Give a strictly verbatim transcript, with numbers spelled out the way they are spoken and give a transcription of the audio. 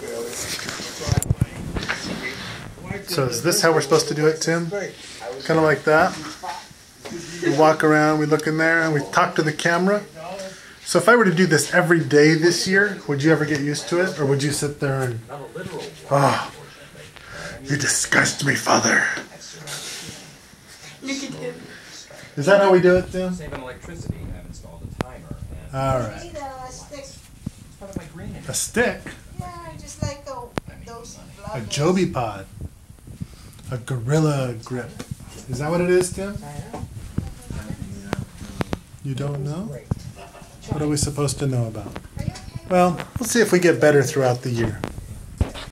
So is this how we're supposed to do it, Tim? Kind of like that? We walk around, we look in there, and we talk to the camera. So if I were to do this every day this year, would you ever get used to it? Or would you sit there and, oh, you disgust me, Father. Look at him. Is that how we do it, Tim? Save on electricity. I've installed a timer. And All right. A stick. it's part of my green A stick? Yeah, just like the, those A Joby Pod. A Gorilla Grip. Is that what it is, Tim? You don't know? What are we supposed to know about? Well, we'll see if we get better throughout the year.